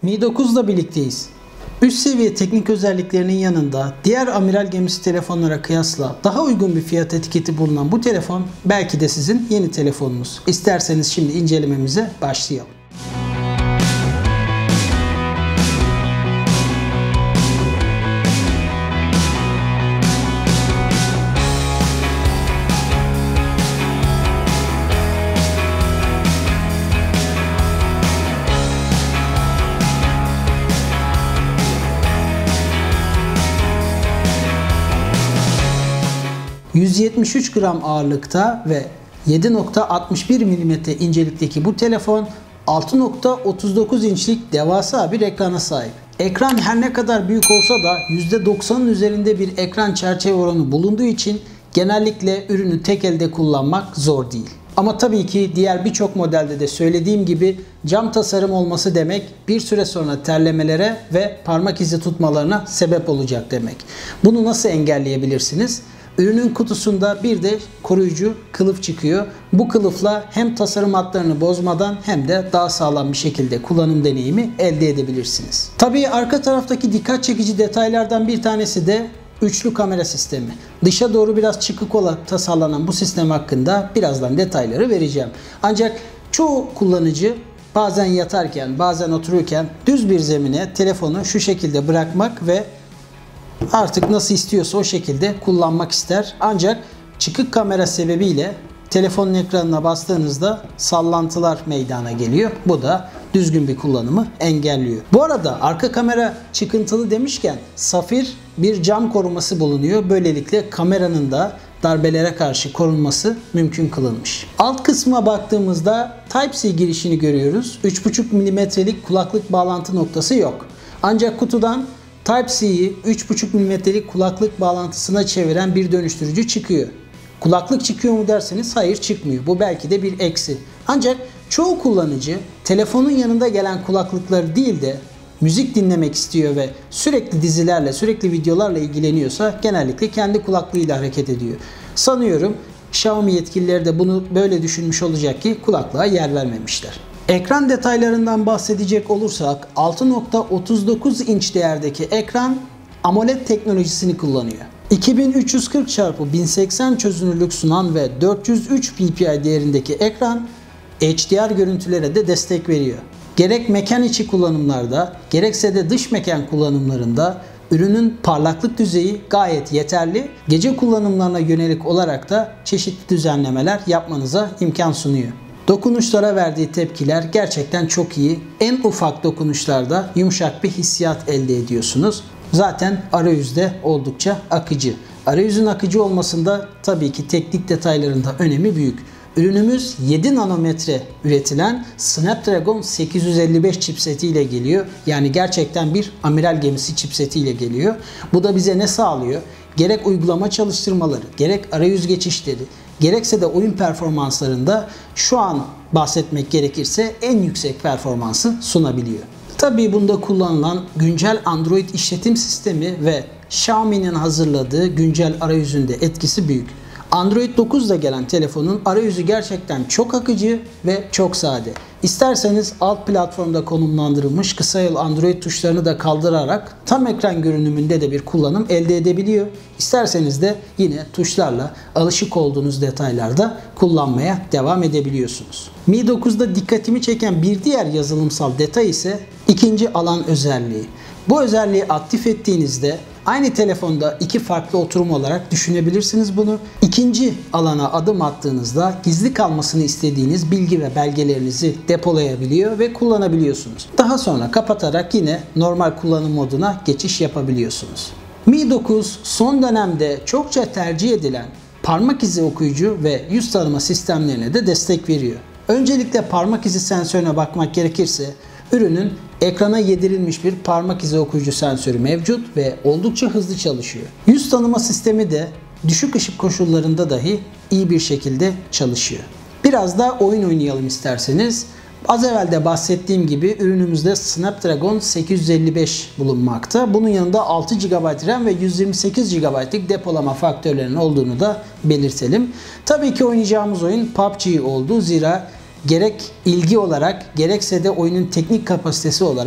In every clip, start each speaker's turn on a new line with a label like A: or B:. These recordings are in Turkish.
A: Mi 9'la birlikteyiz. Üst seviye teknik özelliklerinin yanında diğer amiral gemisi telefonlara kıyasla daha uygun bir fiyat etiketi bulunan bu telefon belki de sizin yeni telefonunuz. İsterseniz şimdi incelememize başlayalım. ...173 gram ağırlıkta ve 7.61 mm incelikteki bu telefon 6.39 inçlik devasa bir ekrana sahip. Ekran her ne kadar büyük olsa da %90'ın üzerinde bir ekran çerçeve oranı bulunduğu için genellikle ürünü tek elde kullanmak zor değil. Ama tabii ki diğer birçok modelde de söylediğim gibi cam tasarım olması demek bir süre sonra terlemelere ve parmak izi tutmalarına sebep olacak demek. Bunu nasıl engelleyebilirsiniz? Ürünün kutusunda bir de koruyucu kılıf çıkıyor. Bu kılıfla hem tasarım hatlarını bozmadan hem de daha sağlam bir şekilde kullanım deneyimi elde edebilirsiniz. Tabii arka taraftaki dikkat çekici detaylardan bir tanesi de üçlü kamera sistemi. Dışa doğru biraz çıkık olarak tasarlanan bu sistem hakkında birazdan detayları vereceğim. Ancak çoğu kullanıcı bazen yatarken, bazen otururken düz bir zemine telefonu şu şekilde bırakmak ve artık nasıl istiyorsa o şekilde kullanmak ister. Ancak çıkık kamera sebebiyle telefonun ekranına bastığınızda sallantılar meydana geliyor. Bu da düzgün bir kullanımı engelliyor. Bu arada arka kamera çıkıntılı demişken safir bir cam koruması bulunuyor. Böylelikle kameranın da darbelere karşı korunması mümkün kılınmış. Alt kısma baktığımızda Type-C girişini görüyoruz. 3.5 mm'lik kulaklık bağlantı noktası yok. Ancak kutudan Type-C'yi 3.5 mm'lik kulaklık bağlantısına çeviren bir dönüştürücü çıkıyor. Kulaklık çıkıyor mu derseniz hayır, çıkmıyor. Bu belki de bir eksi. Ancak çoğu kullanıcı telefonun yanında gelen kulaklıkları değil de müzik dinlemek istiyor ve sürekli dizilerle, sürekli videolarla ilgileniyorsa genellikle kendi kulaklığıyla hareket ediyor. Sanıyorum Xiaomi yetkilileri de bunu böyle düşünmüş olacak ki kulaklığa yer vermemişler. Ekran detaylarından bahsedecek olursak 6.39 inç değerdeki ekran AMOLED teknolojisini kullanıyor. 2340x1080 çözünürlük sunan ve 403 ppi değerindeki ekran HDR görüntülere de destek veriyor. Gerek mekan içi kullanımlarda gerekse de dış mekan kullanımlarında ürünün parlaklık düzeyi gayet yeterli. Gece kullanımlarına yönelik olarak da çeşitli düzenlemeler yapmanıza imkan sunuyor. Dokunuşlara verdiği tepkiler gerçekten çok iyi. En ufak dokunuşlarda yumuşak bir hissiyat elde ediyorsunuz. Zaten arayüzde oldukça akıcı. Arayüzün akıcı olmasında tabii ki teknik detaylarında önemi büyük. Ürünümüz 7 nanometre üretilen Snapdragon 855 chipseti ile geliyor. Yani gerçekten bir amiral gemisi chipseti ile geliyor. Bu da bize ne sağlıyor? Gerek uygulama çalıştırmaları, gerek arayüz geçişleri, gerekse de oyun performanslarında şu an bahsetmek gerekirse en yüksek performansı sunabiliyor. Tabii bunda kullanılan güncel Android işletim sistemi ve Xiaomi'nin hazırladığı güncel arayüzünde etkisi büyük. Android 9 ile gelen telefonun arayüzü gerçekten çok akıcı ve çok sade. İsterseniz alt platformda konumlandırılmış kısa yol Android tuşlarını da kaldırarak tam ekran görünümünde de bir kullanım elde edebiliyor. İsterseniz de yine tuşlarla alışık olduğunuz detaylarda kullanmaya devam edebiliyorsunuz. Mi 9'da dikkatimi çeken bir diğer yazılımsal detay ise ikinci alan özelliği. Bu özelliği aktif ettiğinizde aynı telefonda iki farklı oturum olarak düşünebilirsiniz bunu. İkinci alana adım attığınızda gizli kalmasını istediğiniz bilgi ve belgelerinizi depolayabiliyor ve kullanabiliyorsunuz. Daha sonra kapatarak yine normal kullanım moduna geçiş yapabiliyorsunuz. Mi 9 son dönemde çokça tercih edilen parmak izi okuyucu ve yüz tanıma sistemlerine de destek veriyor. Öncelikle parmak izi sensörüne bakmak gerekirse ürünün ekrana yedirilmiş bir parmak izi okuyucu sensörü mevcut ve oldukça hızlı çalışıyor. Yüz tanıma sistemi de düşük ışık koşullarında dahi iyi bir şekilde çalışıyor. Biraz da oyun oynayalım isterseniz. Az evvel de bahsettiğim gibi ürünümüzde Snapdragon 855 bulunmakta. Bunun yanında 6 GB RAM ve 128 GB'lik depolama faktörlerinin olduğunu da belirtelim. Tabii ki oynayacağımız oyun PUBG oldu. Zira gerek ilgi olarak gerekse de oyunun teknik kapasitesi olarak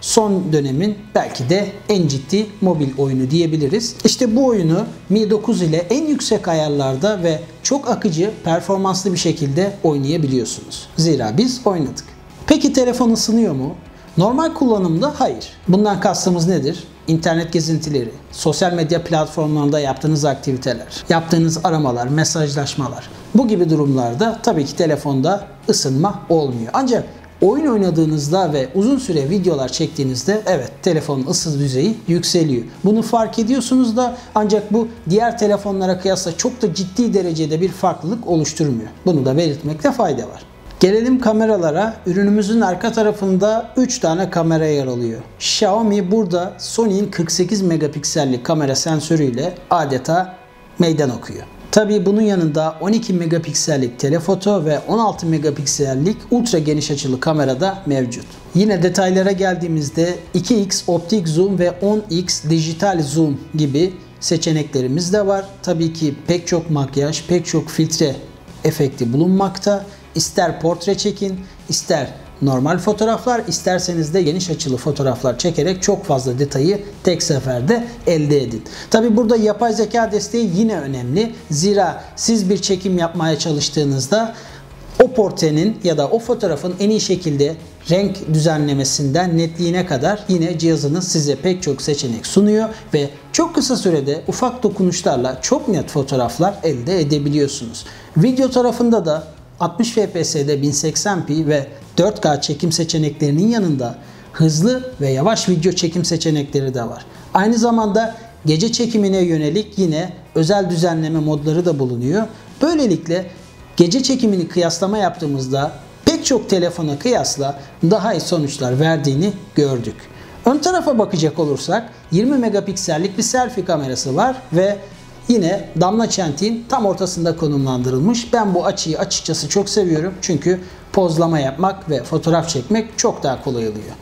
A: son dönemin belki de en ciddi mobil oyunu diyebiliriz. İşte bu oyunu Mi 9 ile en yüksek ayarlarda ve çok akıcı, performanslı bir şekilde oynayabiliyorsunuz. Zira biz oynadık. Peki telefon ısınıyor mu? Normal kullanımda hayır. Bundan kastımız nedir? İnternet gezintileri, sosyal medya platformlarında yaptığınız aktiviteler, yaptığınız aramalar, mesajlaşmalar. Bu gibi durumlarda tabii ki telefonda ısınma olmuyor. Ancak oyun oynadığınızda ve uzun süre videolar çektiğinizde evet telefonun ısı düzeyi yükseliyor. Bunu fark ediyorsunuz da ancak bu diğer telefonlara kıyasla çok da ciddi derecede bir farklılık oluşturmuyor. Bunu da belirtmekte fayda var. Gelelim kameralara. Ürünümüzün arka tarafında 3 tane kamera yer alıyor. Xiaomi burada Sony'in 48 megapiksellik kamera sensörüyle adeta meydan okuyor. Tabii bunun yanında 12 megapiksellik telefoto ve 16 megapiksellik ultra geniş açılı kamera da mevcut. Yine detaylara geldiğimizde 2x optik zoom ve 10x dijital zoom gibi seçeneklerimiz de var. Tabii ki pek çok makyaj, pek çok filtre efekti bulunmakta. İster portre çekin, ister normal fotoğraflar, isterseniz de geniş açılı fotoğraflar çekerek çok fazla detayı tek seferde elde edin. Tabi burada yapay zeka desteği yine önemli. Zira siz bir çekim yapmaya çalıştığınızda o portrenin ya da o fotoğrafın en iyi şekilde renk düzenlemesinden netliğine kadar yine cihazınız size pek çok seçenek sunuyor ve çok kısa sürede ufak dokunuşlarla çok net fotoğraflar elde edebiliyorsunuz. Video tarafında da 60 fps'de 1080p ve 4K çekim seçeneklerinin yanında hızlı ve yavaş video çekim seçenekleri de var. Aynı zamanda gece çekimine yönelik yine özel düzenleme modları da bulunuyor. Böylelikle gece çekimini kıyaslama yaptığımızda pek çok telefona kıyasla daha iyi sonuçlar verdiğini gördük. Ön tarafa bakacak olursak 20 megapiksellik bir selfie kamerası var ve yine damla çentiğin tam ortasında konumlandırılmış. Ben bu açıyı açıkçası çok seviyorum. Çünkü pozlama yapmak ve fotoğraf çekmek çok daha kolay oluyor.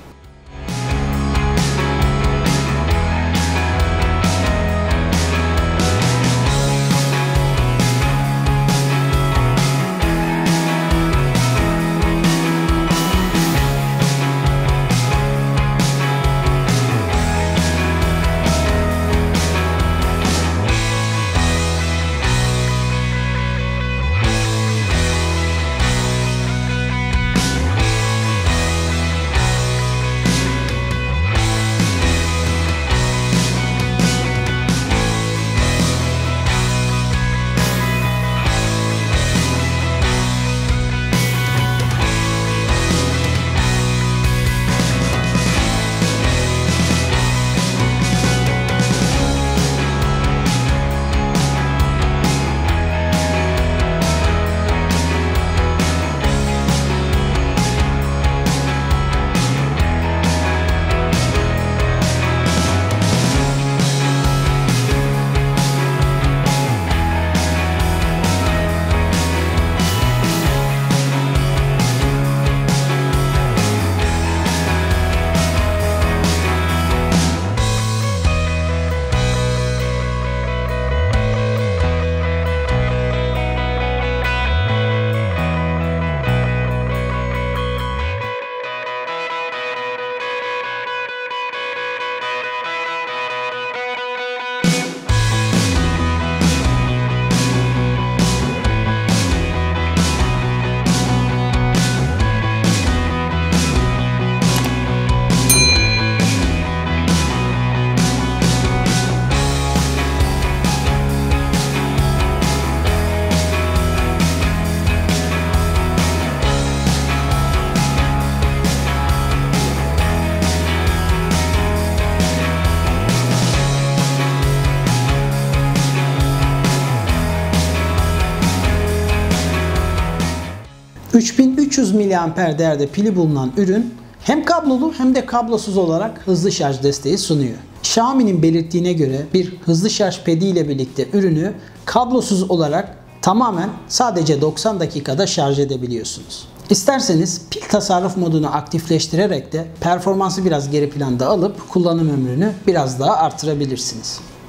A: ...3300 mAh değerde pili bulunan ürün hem kablolu hem de kablosuz olarak hızlı şarj desteği sunuyor. Xiaomi'nin belirttiğine göre bir hızlı şarj pedi ile birlikte ürünü kablosuz olarak tamamen sadece 90 dakikada şarj edebiliyorsunuz. İsterseniz pil tasarruf modunu aktifleştirerek de performansı biraz geri planda alıp kullanım ömrünü biraz daha artırabilirsiniz.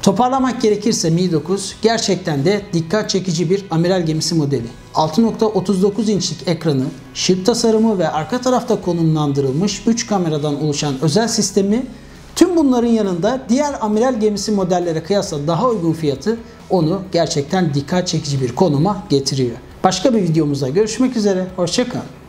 A: Toparlamak gerekirse Mi 9 gerçekten de dikkat çekici bir amiral gemisi modeli. 6.39 inçlik ekranı, şık tasarımı ve arka tarafta konumlandırılmış 3 kameradan oluşan özel sistemi, tüm bunların yanında diğer amiral gemisi modellere kıyasla daha uygun fiyatı onu gerçekten dikkat çekici bir konuma getiriyor. Başka bir videomuzda görüşmek üzere, hoşça kalın.